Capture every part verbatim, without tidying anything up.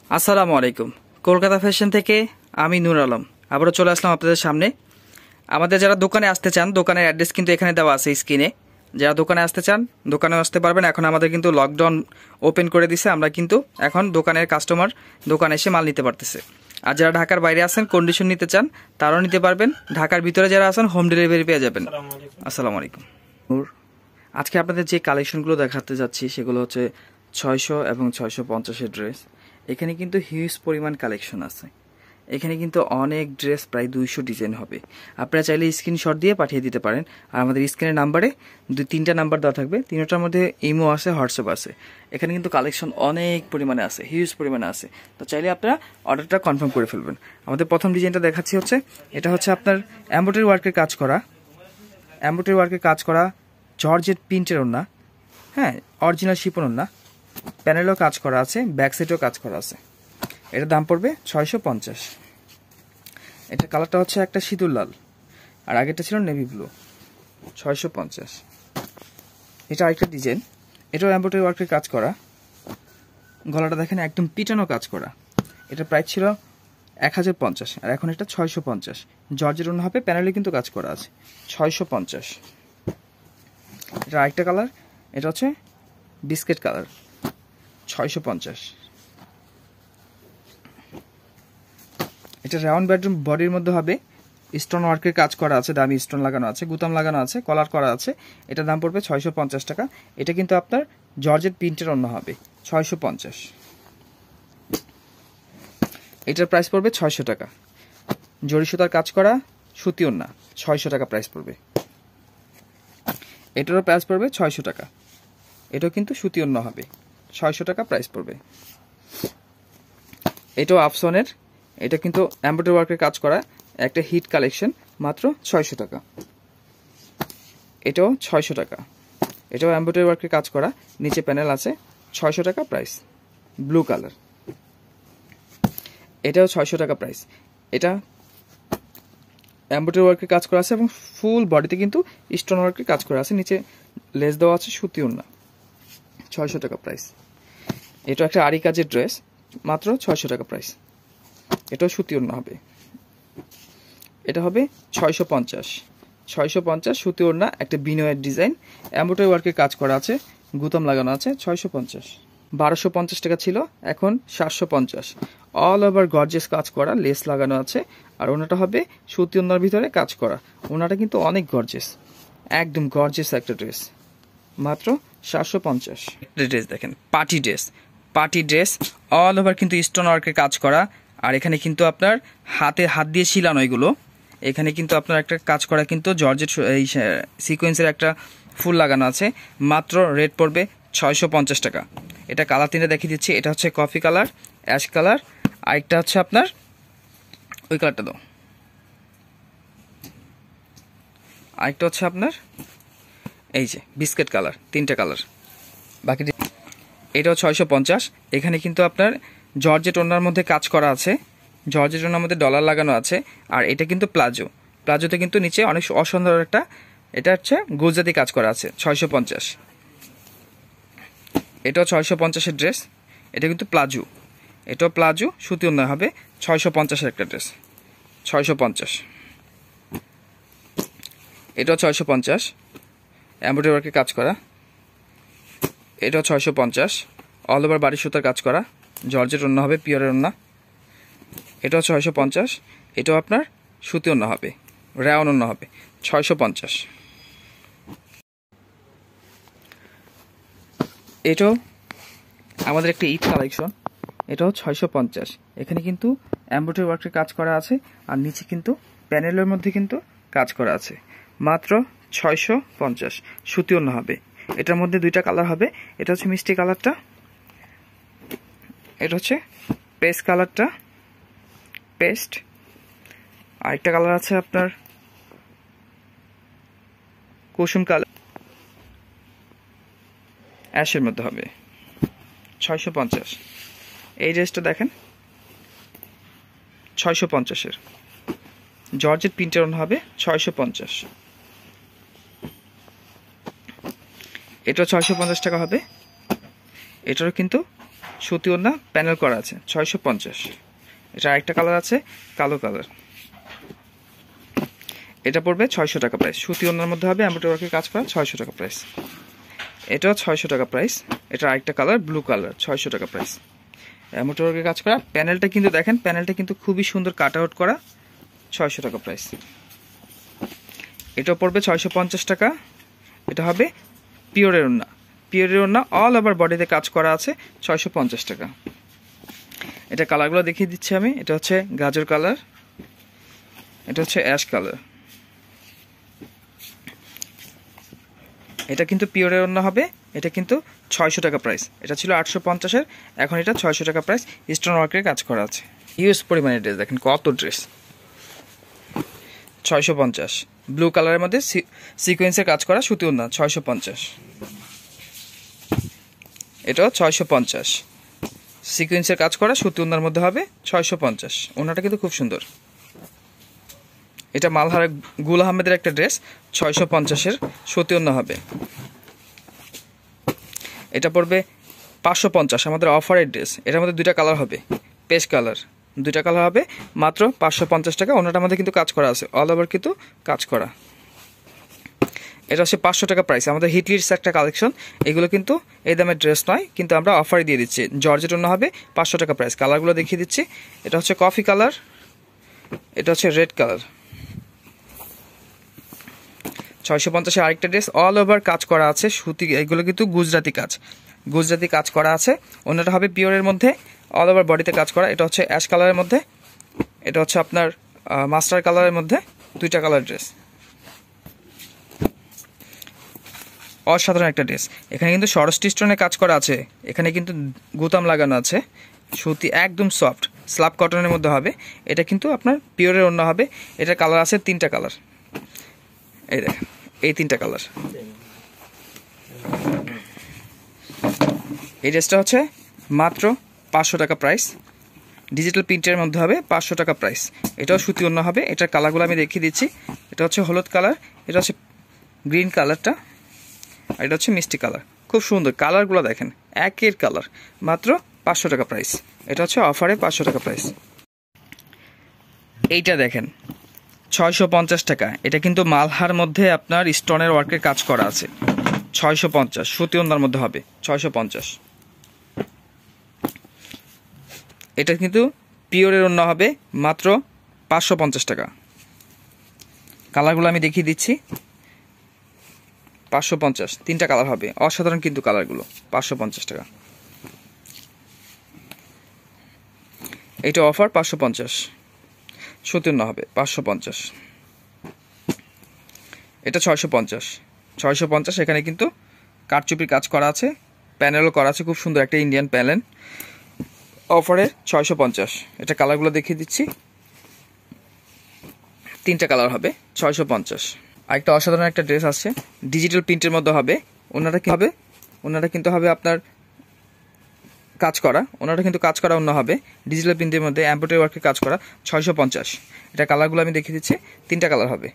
আসসালামু আলাইকুম। কলকাতা ফ্যাশন থেকে আমি নূর আলম আবারও চলে আসলাম আপনাদের সামনে। আমাদের যারা দোকানে আসতে চান, দোকানের অ্যাড্রেস কিন্তু এখানে দেওয়া আছে স্ক্রিনে। যারা দোকানে আসতে চান দোকানে আসতে পারবেন। এখন আমাদের কিন্তু লকডাউন ওপেন করে দিছে, আমরা কিন্তু এখন দোকানের কাস্টমার দোকানে এসে মাল নিতে পারতেছে। আর যারা ঢাকার বাইরে আছেন, কন্ডিশন নিতে চান, তারাও নিতে পারবেন। ঢাকার ভিতরে যারা আছেন হোম ডেলিভারি পেয়ে যাবেন। আসসালামু আলাইকুম। আজকে আপনাদের যে কালেকশনগুলো দেখাতে যাচ্ছি সেগুলো হচ্ছে ছয়শো এবং ছয়শো পঞ্চাশের ড্রেস। এখানে কিন্তু হিউজ পরিমাণ কালেকশন আছে। এখানে কিন্তু অনেক ড্রেস, প্রায় দুইশো ডিজাইন হবে। আপনারা চাইলে স্ক্রিনশট দিয়ে পাঠিয়ে দিতে পারেন। আর আমাদের স্ক্রিনের নাম্বারে দুই তিনটা নাম্বার দেওয়া থাকবে, তিনটার মধ্যে ইমো আছে, হোয়াটসঅ্যাপ আছে। এখানে কিন্তু কালেকশন অনেক পরিমাণে আছে, হিউজ পরিমাণে আছে। তো চাইলে আপনারা অর্ডারটা কনফার্ম করে ফেলবেন। আমাদের প্রথম ডিজাইনটা দেখাচ্ছি হচ্ছে, এটা হচ্ছে আপনার এমব্রয়ডারি ওয়ার্কের কাজ করা, এমব্রয়ডারি ওয়ার্কের কাজ করা জর্জেট প্রিন্টের ওড়না, হ্যাঁ অরিজিনাল শিপন ওড়না, প্যানেলও কাজ করা আছে, ব্যাক সাইডেও কাজ করা আছে। এটার দাম পড়বে ছয়শো পঞ্চাশ। এটা কালারটা হচ্ছে একটা সিঁদুর লাল, আর আগেরটা ছিল নেভি ব্লু। ছয়শো পঞ্চাশ। এটা আরেকটা ডিজাইন, এটাও এমব্রয়ডারি ওয়ার্কের কাজ করা, গলাটা দেখেন একদম পিটানো কাজ করা। এটা প্রাইস ছিল এক হাজার পঞ্চাশ, আর এখন এটা ছয়শো পঞ্চাশ। জর্জের ওড়না হবে, প্যানেলে কিন্তু কাজ করা আছে। ছয়শো পঞ্চাশ। এটা আরেকটা কালার, এটা হচ্ছে বিস্কিট কালার। ছয়শো পঞ্চাশ। এটা রাউন্ড বেডরুম বডির মধ্যে হবে, স্টোন ওয়ার্কের কাজ করা আছে, দামি স্টোন লাগানো আছে, গুতাম লাগানো আছে, কলার করা আছে। এটার দাম পড়বে ছয়শো পঞ্চাশ টাকা। এটা কিন্তু আপনার জর্জেট প্রিন্টের ওড়না হবে। ছয়শো পঞ্চাশ। এটার প্রাইস পড়বে ছয়শো টাকা। জরি সুতার কাজ করা সুতি ওড়না, ছয়শো টাকা প্রাইস পড়বে। এটারও প্রাইস পড়বে ছয়শো টাকা। এটাও কিন্তু সুতি ওড়না হবে, ছয়শো টাকা প্রাইস পড়বে। এটাও আফসনের, এটা কিন্তু এমব্রয়ডারি ওয়ার্কের কাজ করা একটা হিট কালেকশন, মাত্র ছয়শো টাকা। এটাও ছয়শো টাকা। এটাও এমব্রয়ডারি ওয়ার্কের কাজ করা, নিচে প্যানেল আছে, ছয়শো টাকা প্রাইস। ব্লু কালার, এটাও ছয়শো টাকা প্রাইস। এটা এমব্রয়ডারি ওয়ার্কের কাজ করা আছে এবং ফুল বডিতে কিন্তু স্টোন ওয়ার্কের কাজ করা আছে, নিচে লেস দেওয়া আছে, সুতি ওড়না। ছয়শো টাকা প্রাইস। এটা একটা আরি কাজের ড্রেস, মাত্র ছয়শো টাকা প্রাইস। এটাও সুতি ওড়না হবে। এটা হবে ছয়শো পঞ্চাশ। ছয়শো পঞ্চাশ সুতি ওড়না, একটা বিনয়ের ডিজাইন, এমব্রয়ডারি ওয়ার্কের কাজ করা আছে, গুতাম লাগানো আছে। ছয়শো পঞ্চাশ। বারোশো পঞ্চাশ টাকা ছিল, এখন সাতশো পঞ্চাশ। অল ওভার গর্জেস কাজ করা, লেস লাগানো আছে। আর ওনাটা হবে সুতি ওড়নার ভিতরে কাজ করা। ওনাটা কিন্তু অনেক গর্জেস, একদম গর্জেস একটা ড্রেস, মাত্র সাতশো পঞ্চাশ। ড্রেস দেখেন, party dress, party dress all over কিন্তু স্টোন ওয়ার্কের কাজ করা। আর এখানে কিন্তু আপনার হাতে হাত দিয়ে শিলানো এগুলো। এখানে কিন্তু আপনার একটা কাজ করা, কিন্তু জর্জেট এই সিকোয়েন্সের একটা ফুল লাগানো আছে। মাত্র রেট পড়বে ছয়শো পঞ্চাশ টাকা। এটা কালার তিনটা দেখিয়ে দিচ্ছি। এটা হচ্ছে কফি কালার, অ্যাশ কালার, আরেকটা হচ্ছে আপনার ওই কালারটা দাও, আরেকটা হচ্ছে আপনার এই যে বিস্কিট কালার। তিনটা কালার বাকি। এটাও ছয়শো পঞ্চাশ। এখানে কিন্তু আপনার জর্জেট ওড়নার মধ্যে কাজ করা আছে, জর্জেট ওড়নার মধ্যে ডলার লাগানো আছে। আর এটা কিন্তু প্লাজো, প্লাজোতে কিন্তু নিচে অনেক অসুন্দর একটা, এটা হচ্ছে গুজরাতি কাজ করা আছে। ছয়শো পঞ্চাশ। এটাও ছয়শো পঞ্চাশের ড্রেস। এটা কিন্তু প্লাজো, এটাও প্লাজো, সুতি ওড়না হবে। ছয়শো পঞ্চাশের একটা ড্রেস, ছয়শো পঞ্চাশ। এটাও ছয়শো পঞ্চাশ, এমব্রয়ডারি ওয়ার্কের কাজ করা। এটাও ছয়শো পঞ্চাশ, অল ওভার বাড়ি সুতার কাজ করা, জর্জেট ওড়না হবে, পিওরের ওড়না। এটাও ছয়শো পঞ্চাশ। এটাও আপনার সুতি ওড়না হবে, রাউন্ড ওড়না হবে। ছয়শো পঞ্চাশ। এটাও আমাদের একটা ঈদ কালেকশন, এটাও ছয়শো পঞ্চাশ। এখানে কিন্তু এমব্রয়ডারি ওয়ার্কের কাজ করা আছে, আর নিচে কিন্তু প্যানেলের মধ্যে কিন্তু কাজ করা আছে। মাত্র ছয়শো পঞ্চাশ। সুতি ওড়না হবে। এটার মধ্যে দুইটা কালার হবে। এটা হচ্ছে মিষ্টি কালারটা, এটা হচ্ছে পেস্ট কালারটা, পেস্ট। আরেকটা কালার আছে আপনার কুসুম কালার, অ্যাশের মধ্যে হবে। ছয়শো পঞ্চাশ। এই ড্রেসটা দেখেন, ছয়শো পঞ্চাশের জর্জেট প্রিন্টের ওড়না হবে। ছয়শো পঞ্চাশ। এটা ছয়শো পঞ্চাশ টাকা হবে। এটারও কিন্তু সুতি ওড়না প্যানেল করা আছে, ছয়শো পঞ্চাশ। এটা আরেকটা কালার আছে, কালো কালার, এটা পড়বে ছয়শো টাকা প্রাইস। সুতি ওড়নার মধ্যে হবে, এমব্রয়ডারি ওয়ার্কের কাজ করা, ছয়শো টাকা প্রাইস। এটাও ছয়শো টাকা প্রাইস। এটা আরেকটা কালার, ব্লু কালার, ছয়শো টাকা প্রাইস। এমব্রয়ডারি ওয়ার্কের কাজ করা। প্যানেলটা কিন্তু দেখেন, প্যানেলটা কিন্তু খুবই সুন্দর কাট আউট করা, ছয়শো টাকা প্রাইস। এটাও পড়বে ছয়শো পঞ্চাশ টাকা। এটা হবে পিওরের ওড়না, পিওরের ওড়না অল ওভার বডিতে কাজ করা আছে, ছয়শো পঞ্চাশ টাকা। এটা কালারগুলো দেখিয়ে দিচ্ছি আমি। এটা হচ্ছে গাজর কালার, এটা হচ্ছে অ্যাশ কালার। এটা কিন্তু পিওরের ওড়না হবে, এটা কিন্তু ছয়শো টাকা প্রাইস। এটা ছিল আটশো পঞ্চাশের, এখন এটা ছয়শো টাকা প্রাইস। স্টোন ওয়ার্কের কাজ করা আছে, ইউজ পরিমাণে ড্রেস দেখেন কত ড্রেস, ছয়শো পঞ্চাশ। ব্লু কালারের মধ্যে সিকোয়েন্সের কাজ করা সুতি ওড়না, ছয়শো পঞ্চাশ। এটাও ছয়শো পঞ্চাশ, সিকোয়েন্সের কাজ করা সুতি ওড়নার মধ্যে হবে, ছয়শো পঞ্চাশ। ওড়নাটা কিন্তু খুব সুন্দর। এটা মালহারা গুল আহমেদের একটা ড্রেস, ছয়শো পঞ্চাশের সুতি ওড়না হবে। এটা পড়বে পাঁচশো পঞ্চাশ, আমাদের অফারের ড্রেস। এটার মধ্যে দুইটা কালার হবে, পেস্ট কালার, দুইটা কালার হবে, মাত্র পাঁচশো পঞ্চাশ টাকা। ওনাটার মধ্যে কিন্তু কাজ করা আছে, অল ওভার কিন্তু কাজ করা। এটা হচ্ছে পাঁচশো টাকা প্রাইস। আমাদের হিটলিটস একটা কালেকশন, এগুলো কিন্তু এই দামের ড্রেস নয়, কিন্তু আমরা অফারে দিয়ে দিচ্ছি। জর্জেট ওড়না হবে, পাঁচশো টাকা প্রাইস। কালারগুলো দেখিয়ে দিচ্ছি। এটা হচ্ছে কফি কালার, এটা হচ্ছে রেড কালার, ছয়শো পঞ্চাশে আরেকটা ড্রেস, অল ওভার কাজ করা আছে সুতি। এগুলো কিন্তু গুজরাটি কাজ, গুজরাটি কাজ করা আছে। অন্যটা হবে পিওরের মধ্যে, অল ওভার বডিতে কাজ করা। এটা হচ্ছে অ্যাশ কালারের মধ্যে, এটা হচ্ছে আপনার মাস্টার কালারের মধ্যে, দুইটা কালার ড্রেস, অসাধারণ একটা ড্রেস। এখানে কিন্তু সরস্টি স্টোনের কাজ করা আছে, এখানে কিন্তু গুতাম লাগানো আছে, সুতি একদম সফট, স্ল্যাব কটনের মধ্যে হবে। এটা কিন্তু আপনার পিওরের ওড়না হবে। এটার কালার আছে তিনটা কালার, এই দেখেন এই তিনটা কালার। এই ড্রেসটা হচ্ছে মাত্র পাঁচশো টাকা প্রাইস, ডিজিটাল প্রিন্টের মধ্যে হবে, পাঁচশো টাকা প্রাইস। এটাও সুতি ওড়না হবে। এটার কালারগুলো আমি দেখিয়ে দিচ্ছি। এটা হচ্ছে হলুদ কালার, এটা হচ্ছে গ্রিন কালারটা, আর এটা হচ্ছে মিষ্টি কালার। খুব সুন্দর কালারগুলো দেখেন, একের কালার, মাত্র পাঁচশো টাকা প্রাইস। এটা হচ্ছে অফারে পাঁচশো টাকা প্রাইস। এইটা দেখেন ছয়শো পঞ্চাশ টাকা। এটা কিন্তু মালহার মধ্যে আপনার স্টোনের ওয়ার্কের কাজ করা আছে, ছয়শো পঞ্চাশ, সুতি ওড়নার মধ্যে হবে, ছয়শো পঞ্চাশ। এটা কিন্তু পিওরের ওড়না হবে, মাত্র পাঁচশো পঞ্চাশ টাকা। কালারগুলো আমি দেখিয়ে দিচ্ছি। পাঁচশো পঞ্চাশ, তিনটা কালার হবে, অসাধারণ কিন্তু কালারগুলো, পাঁচশো পঞ্চাশ টাকা। এটা অফার, পাঁচশো পঞ্চাশ, সুতি ওড়না হবে, পাঁচশো পঞ্চাশ। এটা ছয়শো পঞ্চাশ, ছয়শো পঞ্চাশ। এখানে কিন্তু কারচুপির কাজ করা আছে, প্যানেলও করা আছে, খুব সুন্দর একটা ইন্ডিয়ান প্যানেল, অফারে ছয়শো পঞ্চাশ। এটা কালারগুলো দেখিয়ে দিচ্ছি, তিনটা কালার হবে, ছয়শো পঞ্চাশ। আরেকটা অসাধারণ একটা ড্রেস আছে, ডিজিটাল প্রিন্টের মধ্যে হবে। ওনাটা কি হবে, ওনাটা কিন্তু হবে আপনার কাজ করা, ওনাটা কিন্তু কাজ করা অন্য হবে, ডিজিটাল প্রিন্টের মধ্যে এমব্রয়ডারি ওয়ার্কের কাজ করা, ছয়শো পঞ্চাশ। এটা কালারগুলো আমি দেখিয়ে দিচ্ছি, তিনটা কালার হবে,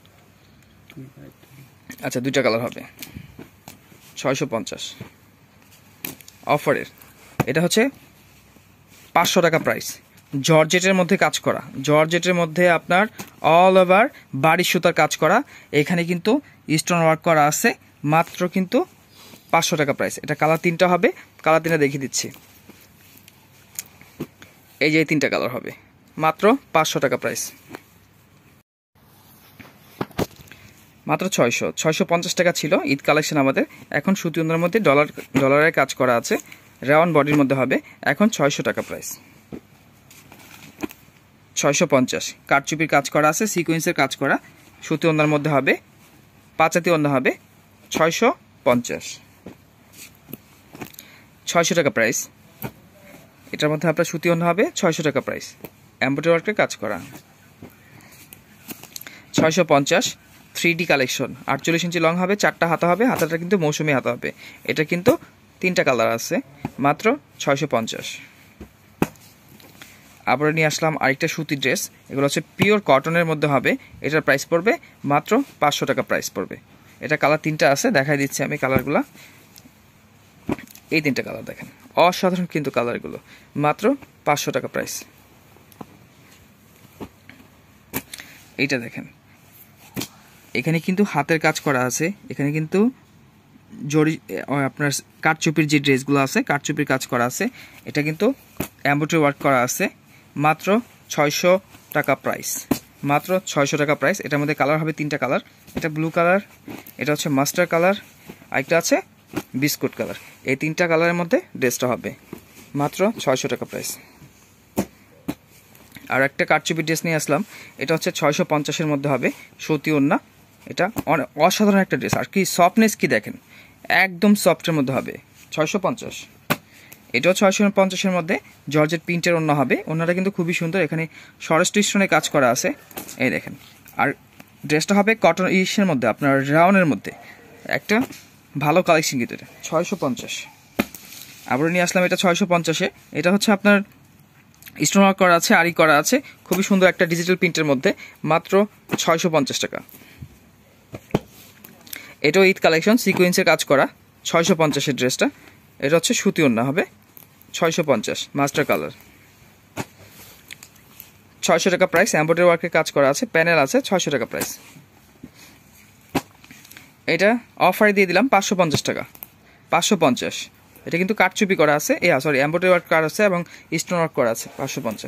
আচ্ছা দুইটা কালার হবে, ছয়শো পঞ্চাশ অফারের। এটা হচ্ছে পাঁচশো টাকা প্রাইস, জর্জেটের মধ্যে কাজ করা, জর্জেটের মধ্যে আপনার অল ওভার বাড়ি সুতার কাজ করা, এখানে কিন্তু স্টোন ওয়ার্ক করা আছে, মাত্র কিন্তু পাঁচশো টাকা প্রাইস। এটা কালার তিনটা হবে, কালার তিনটা দেখিয়ে দিচ্ছি। এই যে তিনটা কালার হবে, মাত্র পাঁচশো টাকা প্রাইস, মাত্র ছয়শো ছয়শো পঞ্চাশ টাকা ছিল ঈদ কালেকশন আমাদের। এখন সুতি ওড়নার মধ্যে ডলার ডলারের কাজ করা আছে, রাউন্ড বডির মধ্যে হবে, এখন ছয়শো টাকা প্রাইস, ছয়শো পঞ্চাশ। কারচুপির কাজ করা আছে, সিকোয়েন্সের কাজ করা, সুতি ওড়নার মধ্যে হবে, পাঁচাতি ওড়না হবে, ছয়শো পঞ্চাশ, ছয়শো টাকা প্রাইস। এটার মধ্যে আপনার সুতি ওড়না হবে, ছয়শো টাকা প্রাইস, এমব্রয়ডারি ওয়ার্কের কাজ করা, ছয়শো পঞ্চাশ। থ্রি ডি কালেকশন, আটচল্লিশ ইঞ্চি লং হবে, চারটা হাতা হবে, হাতাটা কিন্তু মৌসুমি হাতা হবে। এটা কিন্তু তিনটা কালার আছে, মাত্র ছয়শো পঞ্চাশ। আবার নিয়ে আসলাম আরেকটা সুতি ড্রেস, এগুলো হচ্ছে পিওর কটনের মধ্যে হবে। এটার প্রাইস পড়বে মাত্র পাঁচশো টাকা প্রাইস পড়বে। এটা কালার তিনটা আছে, দেখাই দিচ্ছি আমি কালারগুলা। এই তিনটা কালার দেখেন, অসাধারণ কিন্তু কালারগুলো, মাত্র পাঁচশো টাকা প্রাইস। এইটা দেখেন, এখানে কিন্তু হাতের কাজ করা আছে, এখানে কিন্তু জরি আপনার কাঠচুপির যে ড্রেসগুলো আছে কাঠচুপির কাজ করা আছে, এটা কিন্তু এমব্রয়ডারি ওয়ার্ক করা আছে, মাত্র ছয়শো টাকা প্রাইস, মাত্র ছয়শো টাকা প্রাইস। এটার মধ্যে কালার হবে তিনটা কালার, এটা ব্লু কালার, এটা হচ্ছে মাস্টার কালার, আরেকটা আছে বিস্কুট কালার। এই তিনটা কালারের মধ্যে ড্রেসটা হবে, মাত্র ছয়শো টাকা প্রাইস। আর একটা কাঠচুপি ড্রেস নিয়ে আসলাম, এটা হচ্ছে ছয়শো পঞ্চাশের মধ্যে হবে, সুতি ওড়না। এটা অনেক অসাধারণ একটা ড্রেস, আর কি সফটনেস কি দেখেন, একদম সফটের মধ্যে হবে, ছয়শো পঞ্চাশ। এটাও ছয়শো পঞ্চাশের মধ্যে জর্জেট প্রিন্টের ওড়না হবে, ওড়নাটা কিন্তু খুবই সুন্দর, এখানে সরস্টি স্টোনে কাজ করা আছে, এই দেখেন। আর ড্রেসটা হবে কটন ইসের মধ্যে, আপনার রাউনের মধ্যে, একটা ভালো কালেকশন কিন্তু এটা, ছয়শো পঞ্চাশ। আবার নিয়ে আসলাম এটা ছয়শো পঞ্চাশে, এটা হচ্ছে আপনার স্টোন ওয়ার্ক করা আছে, আরি করা আছে, খুবই সুন্দর একটা ডিজিটাল প্রিন্টের মধ্যে, মাত্র ছয়শো পঞ্চাশ টাকা। এটাও ঈদ কালেকশন, সিকোয়েন্সের কাজ করা, ছয়শো পঞ্চাশের ড্রেসটা। এটা হচ্ছে সুতি ওড়না হবে, ছয়শো পঞ্চাশ, মাস্টার কালার, ছয়শো টাকা প্রাইস। এমব্রয়ডারি ওয়ার্কের কাজ করা আছে, প্যানেল আছে, ছয়শো টাকা প্রাইস। এটা অফারে দিয়ে দিলাম পাঁচশো পঞ্চাশ টাকা, পাঁচশো পঞ্চাশ। এটা কিন্তু কাঠচুপি করা আছে, এ সরি এমব্রয়ডারি ওয়ার্ক করা আছে এবং স্টোন ওয়ার্ক করা আছে, পাঁচশো পঞ্চাশ,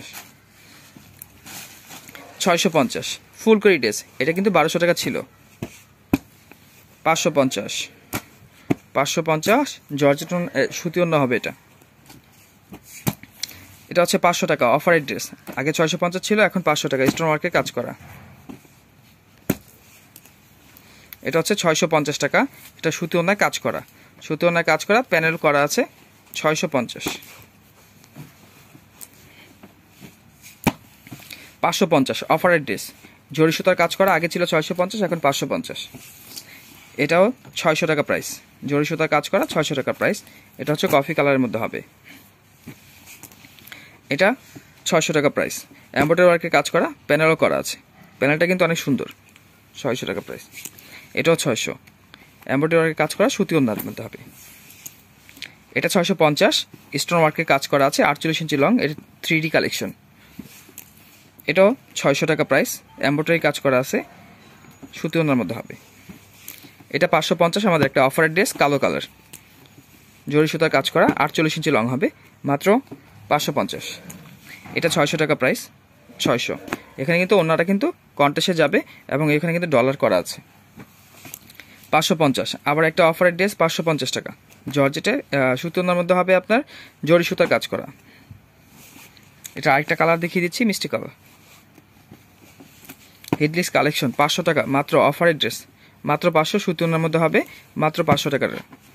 ছয়শো পঞ্চাশ। ফুলকড়ি ড্রেস, এটা কিন্তু বারোশো টাকা ছিল, পাঁচশো পঞ্চাশ, পাঁচশো পঞ্চাশ। জর্জেট সুতি ওড়না হবে এটা, এটা হচ্ছে পাঁচশো টাকা অফারের ড্রেস, আগে ছয়শো পঞ্চাশ ছিল, এখন পাঁচশো টাকা, স্টোন ওয়ার্কের কাজ করা। এটা হচ্ছে ছয়শো পঞ্চাশ টাকা, এটা সুতি ওড়নায় কাজ করা, সুতি ওড়নায় কাজ করা, প্যানেল করা আছে, ছয়শো পঞ্চাশ, পাঁচশো পঞ্চাশ অফারের ড্রেস, জরি সুতার কাজ করা, আগে ছিল ছয়শো পঞ্চাশ, এখন পাঁচশো পঞ্চাশ। এটাও ছয়শো টাকা প্রাইস, জরি সুতার কাজ করা, ছয়শো টাকা প্রাইস। এটা হচ্ছে কফি কালারের মধ্যে হবে, এটা ছয়শো টাকা প্রাইস। এমব্রয়ডারি ওয়ার্কের কাজ করা, প্যানেলও করা আছে, প্যানেলটা কিন্তু অনেক সুন্দর, ছয়শো টাকা প্রাইস। এটাও ছয়শো, এমব্রয়ডারি ওয়ার্কের কাজ করা, সুতি ওড়নার মধ্যে হবে। এটা ছয়শো পঞ্চাশ, স্টোন ওয়ার্কের কাজ করা আছে, আটচল্লিশ ইঞ্চি লং, এটা থ্রি ডি কালেকশন। এটাও ছয়শো টাকা প্রাইস, এমব্রয়ডারি কাজ করা আছে, সুতি ওড়নার মধ্যে হবে। এটা পাঁচশো পঞ্চাশ, আমাদের একটা অফারের ড্রেস, কালো কালার, জরি সুতার কাজ করা, আটচল্লিশ ইঞ্চি লং হবে, মাত্র পাঁচশো পঞ্চাশ। এটা ছয়শো টাকা প্রাইস, ছয়শো। এখানে কিন্তু ওড়নাটা কিন্তু কন্টেস্টে যাবে এবং এখানে কিন্তু ডলার করা আছে, পাঁচশো পঞ্চাশ। আবার একটা অফারের ড্রেস, পাঁচশো পঞ্চাশ টাকা, জর্জেটের সুতি ওড়নার মধ্যে হবে, আপনার জরি সুতার কাজ করা। এটা আরেকটা কালার দেখিয়ে দিচ্ছি, মিষ্টি কালার, হেডলিস কালেকশন, পাঁচশো টাকা মাত্র, অফারের ড্রেস, মাত্র পাঁচশো, সুতি ওড়নার মধ্যে হবে, মাত্র পাঁচশো টাকার।